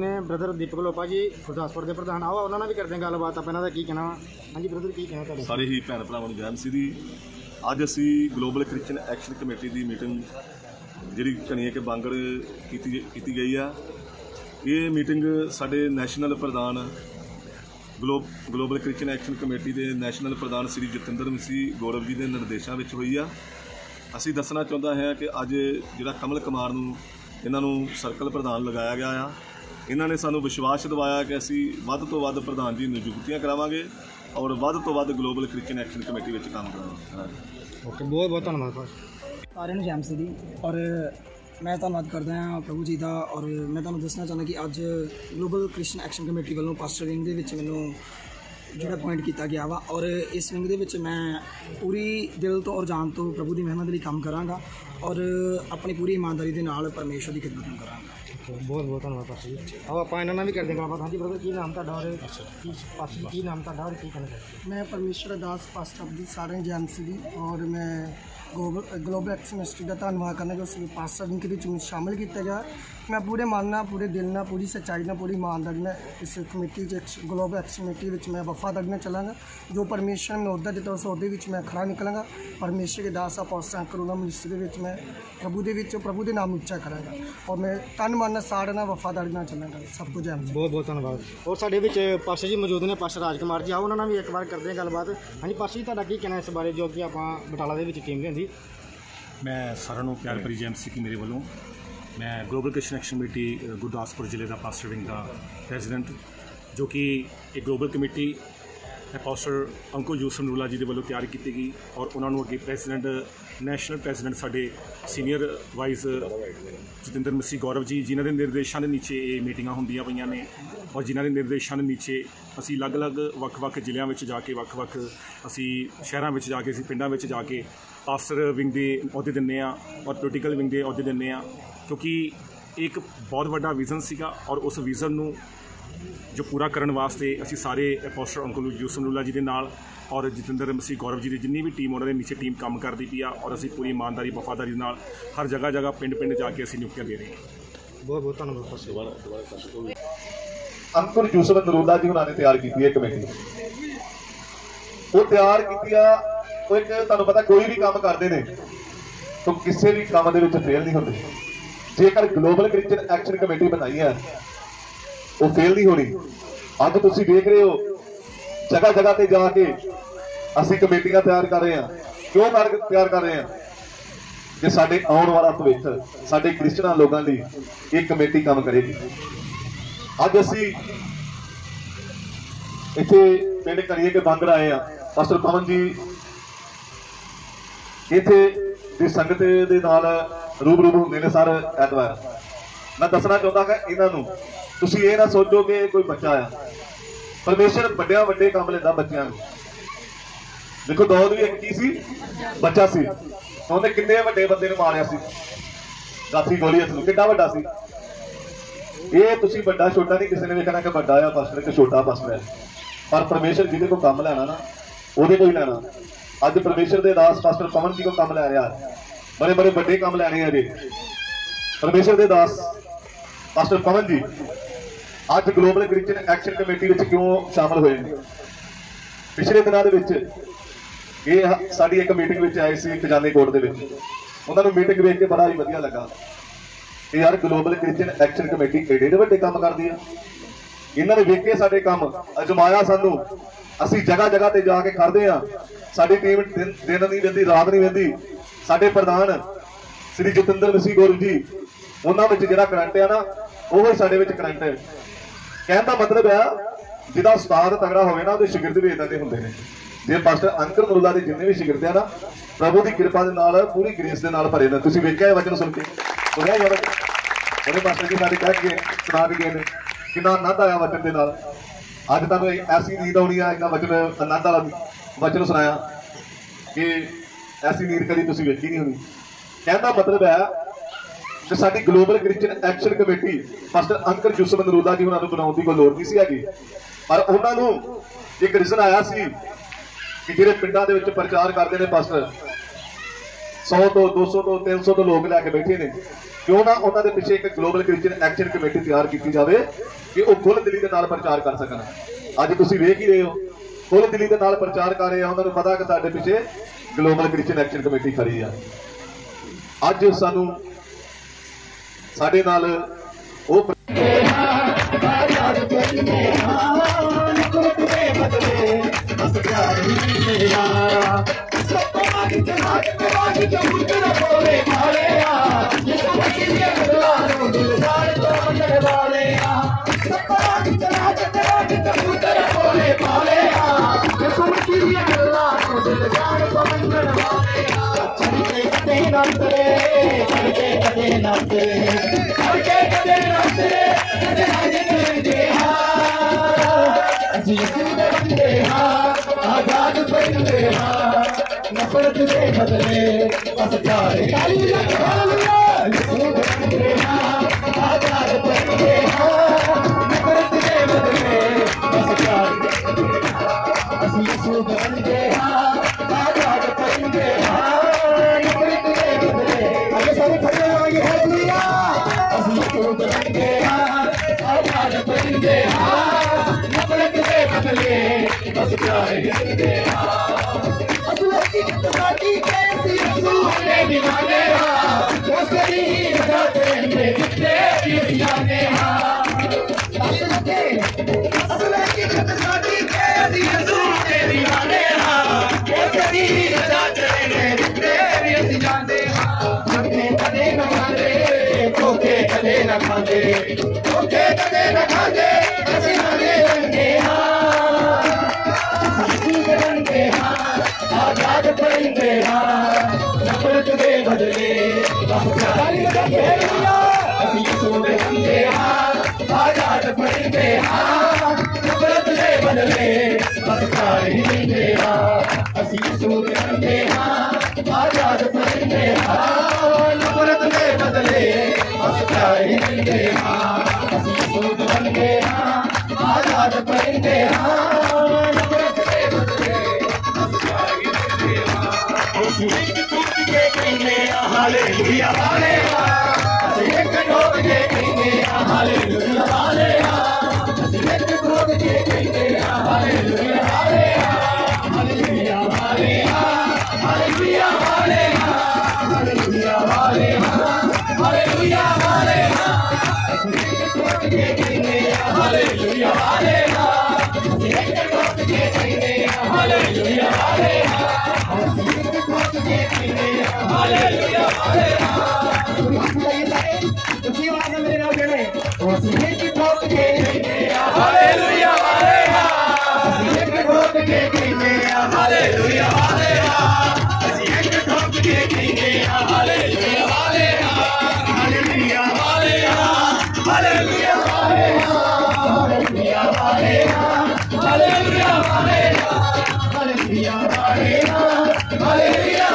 Brother दीपक लोपा जी गुरदासपुर के प्रधान। आओ उन्होंने भी करते हैं गलबात आप इन्हों का की कहना। हाँ जी ब्रदर की कहना तुहाडा? सारे ही भैन भरावां नूं जय मसीह दी। अज असी ग्लोबल क्रिश्चियन एक्शन कमेटी की मीटिंग जिहड़ी घणीए के बांगड़ की गई आ। ये मीटिंग साडे नैशनल प्रधान ग्लोबल क्रिश्चियन एक्शन कमेटी के नैशनल प्रधान श्री जतिंदर मसीह गौरव जी के निर्देशों में हुई आ। असी दसना चाहता है कि अज जिहड़ा कमल कुमार नूं इन्हां नूं सर्कल प्रधान लगाया गया आ। इन्हां ने सानूं विश्वास दिवाया कि असी वध तो वध प्रधान जी नियुक्तियां करावांगे और वध तो वध ग्लोबल क्रिश्चियन एक्शन कमेटी में काम करावांगे। ओके, बहुत बहुत धन्यवाद सारे जय मसीह दी। और मैं धन्यवाद करदा हां प्रभु जी का। और मैं तुहानूं दसना चाहना कि अज ग्लोबल क्रिश्चियन एक्शन कमेटी वालों पास्टर विंग दे विच मैनूं जिहड़ा अपॉइंट किया गया वा और इस विंग दे विच मैं पूरी दिल तो और जान तो प्रभु की मेहनत लई काम करांगा और अपनी पूरी ईमानदारी के नाल परमेश्वर की खिदमत करांगा। बहुत बहुत धन्यवाद पास्टर जी। आओ आप इन्होंने भी करते हैं गलबात। हाँ जी ब्रदर की नाम तुहाडा और पास्टर की नाम तुहाडा और की कहना चाहते? मैं परमेश्वर दास पास्टर अब्दी सारे जय मसीह दी। और मैं ग्लोबल एक्शन मिनिस्ट्री का धन्यवाद करना कि उस पास्टर जिनके बीच में शामिल किया गया। मैं पूरे मन ना पूरे दिल ना पूरी सच्चाई ना पूरी ईमानदारी ना इस कमेटी ग्लोबल एक्शन कमेटी में वफादारी में चलांगा। जो परमेश्वर ने अहुदा दिता उस अहुदे मैं खड़ा निकलांगा। परमेश्वर के दास पास्टर अंकर मिनिस्ट्री के मैं प्रभु के नाम उच्चा करांगा और मैं तन मन साड़ ना वफादारी ना चलांगा। सबको जय मसीह। बहुत बहुत धन्यवाद। और साडे विच पास्टर जी मौजूद ने, पास्टर राजकुमार जी। आओ उन्होंने भी एक बार करते हैं गलबात। हाँ जी पास्टर जी, तुहाडा की कहना इस बारे जो कि आपां बटाला दे विच टीम लिआंदी? मैं सारिਆਂ ਨੂੰ प्यार भरी जय मसीह की मेरे वालों। मैं global Christian action committee Gurdaspur जिले का पास्टर विंग का प्रेजिडेंट जो कि एक global committee pastor Ankul Yusuf Noola ji के वालों तैयार की गई और उन्होंने अगे प्रेजिडेंट नैशनल प्रेजिडेंट साडे सीनियर वाइस जतिंदर मसीह गौरव जी जिन्हों के निर्देशों के नीचे ये मीटिंगां होंदियां पईयां ने और जिन्हों के निर्देशों के नीचे असी अलग अलग वक्-वक् जिलों में जाके वक्-वक् असी शहरों में जाके असी पिंडां में जाके पास्टर विंग के अहुदे दिंदे आ और पोलिटिकल विंग के अहुदे दिंदे आ। क्योंकि एक बहुत बड़ा विजन सीगा और उस विजन नूं जो पूरा करने वास्ते असी सारे पास्टर अंकुल यूसुफ नूला जी के नाल और जतिंदर मसीह गौरव जी की जिन्नी भी टीम उन्होंने नीचे टीम काम करती पई आ और असी पूरी ईमानदारी वफादारी नाल हर जगह जगह पिंड पिंड जाके असी नियुक्तियां दे रहे हैं। बहुत बहुत धन्यवाद। अंकुल यूसुफ नूला जी उन्होंने तैयार की है कमेटी। वो तैयार की एक तुहानूं पता कोई भी काम करते हैं तो किसी भी काम के फेल नहीं होते। जेकर ग्लोबल क्रिश्चियन एक्शन कमेटी बनाई है वो फेल नहीं होनी। अब तुसीं देख रहे हो जगह जगह पर जाके असीं कमेटियां तैयार कर रहे हैं। क्यों तैयार कर रहे हैं? जे साडे आउण वाला भविष्य साडे क्रिश्चियन लोगों लई ये कमेटी काम करेगी। अज असीं इत्थे पिंड करिए के बांगड़ आए हैं। पास्टर पवन जी इत्थे दी संगत दे नाल रूबरू होंदे ने सर ऐतवार। मैं दसना चाहता कि इन्हां नूं तुसीं ये ना सोचो कि कोई बच्चा है। परमेश्वर वड्डियां वड्डे काम लैंदा बच्चिआं नूं। देखो दाऊद भी एक की सी बच्चा सी, उन्हें किन्ने वड्डे बंदे नूं मारिया सी गाथी गोलीअथ नूं, किड्डा वड्डा सी। ये तुसीं वड्डा छोटा नहीं किसी ने वेखना कि वड्डा आ पास्टर कि छोटा पास्टर है। पर परमेश्वर जिहदे कोल काम लैना ना उहदे कोल ही लैना। अज परमेश्वर के दास पास्टर पवन जी को काम लै रहा है। बड़े बड़े बड़े काम लैने हैं जी। परमेश्वर के दास पास्टर पवन जी अज ग्लोबल क्रिश्चियन एक्शन कमेटी में क्यों शामिल हुए? पिछले दिनों ये साड़ी एक मीटिंग में आए थे खजाने कोट के। उन्होंने मीटिंग वेख के बड़ा ही वधिया लगा कि यार ग्लोबल क्रिश्चियन एक्शन कमेटी एडे एडे वड्डे काम करती है। इन्होंने वेख के साडे काम अजमाया सानू। असी जगह जगह पर जाके करते हैं। साडी टीम दिन नहीं वेंदी रात नहीं वेंदी। साडे प्रधान श्री जतिंदर मसीह गौरव जी उन्होंने जिहड़ा करंट है ना वो साडे विच करंट है। कहने का मतलब है जिहदा उस्ताद तगड़ा होवे ना उहदे शिगिरद भी इदां दे हुंदे ने। जे पास्टर अंकुल नूला दे जिन्ने भी शिगिरद है ना प्रभु की कृपा दे नाल पूरी ग्रेस दे नाल भरे ने। तुसीं वेखिआ वचन सुन के सुनिआ यार उहने पास्टर जी साडे कह के सुना के गए ने कितना आनंद आया वचन के नाल। अज तुहानूं ऐसी नींद आउणी है इन्ना वचन आनंद वाला वचन सुनाया कि ऐसी नींद कभी तुसीं वेखी नहीं होनी। कहने का मतलब है कि साडी global Christian action committee pastor Ankul Yusuf Noola ji उन्होंने बनाने की कोई लोड़ नहीं सी हैगी। पर उन्होंने एक रीजन आया सी कि जिहड़े पिंडां दे विच प्रचार करते हैं पास्टर 100 तो 200 तो 300 तो लोग लैके बैठे ने क्यों ना उन्होंने पिछे एक ग्लोबल क्रिश्चियन एक्शन कमेटी तैयार की जाए कि वो खुल दिली के नाल प्रचार कर सकन। अज तुसीं वेख ही रहे हो खुल दिली के नाल प्रचार कर रहे हैं, उन्होंने पता कि साडे पिछे ग्लोबल क्रिश्चियन एक्शन कमेटी खड़ी है। अज सानू साडे नाल वो आजाद बंदे नफरत के बदले बस प्यार आजाद बंदे नफरत के बदले बस प्यार सूद बंदे आजाद बंदे नफरत के बदले आगे सारे खड़े हो ये है दुनिया सूद बंदे आजाद बंदे नफरत के बदले बस प्यार की कैसी रसूले दीवाने वो सही बताते हैं कितने दीवाने असले की साथी कैसी रसूले दीवाने वो सही बताते हैं कितने दीवाने कदे न खाते धोखे कदे न खाते धोखे कदे न खाते ऐसे नारे रंगे आजाद परिंदे नफरत के बदले असी सूद बंदे आजाद परिंदे नफरत के बदले बस प्यार ही देंगे असी सूद बंदे आजाद परिंदे नफरत के बदले बस प्यार ही देंगे असी सूद बंदे आजाद परिंदे नफरत के बदले हालेलुया हालेलुया एक ठोक के कहेंगे हालेलुया हालेलुया एक ठोक के कहेंगे hallelujah hallelujah hallelujah hallelujah hallelujah hallelujah hallelujah एक ठोक के कहेंगे हालेलुया हालेलुया एक ठोक के कहेंगे हालेलुया हालेलुया हालेलुया उसी आवाज में मेरे नाम जड़े उसी की ठोक के हालेलुया हालेलुया उसी की ठोक के हालेलुया हालेलुया उसी की ठोक के hallelujah hallelujah hallelujah hallelujah hallelujah hallelujah hallelujah hallelujah hallelujah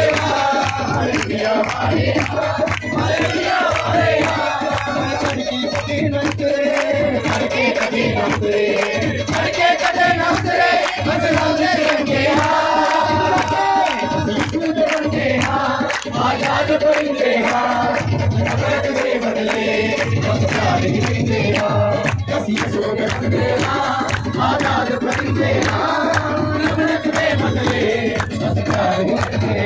आजाद परिंदे नफरत के बदले बस प्यार ही देंगे असी सूद बंदे आजाद परिंदे नफरत के बदले बस प्यार ही देंगे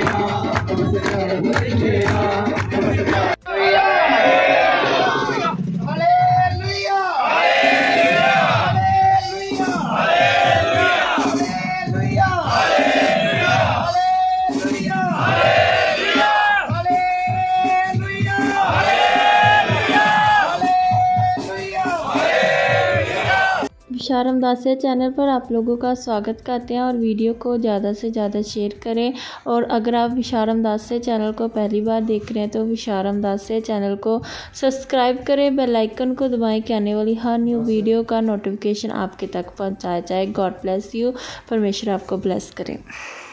विशारम दासिया चैनल पर आप लोगों का स्वागत करते हैं और वीडियो को ज़्यादा से ज़्यादा शेयर करें। और अगर आप विशारम दासिया चैनल को पहली बार देख रहे हैं तो विशारम दासिया चैनल को सब्सक्राइब करें, बेल आइकन को दबाएं कि आने वाली हर न्यू वीडियो का नोटिफिकेशन आपके तक पहुंचाया जाए। गॉड ब्लेस यू, परमेश्वर आपको ब्लेस करें।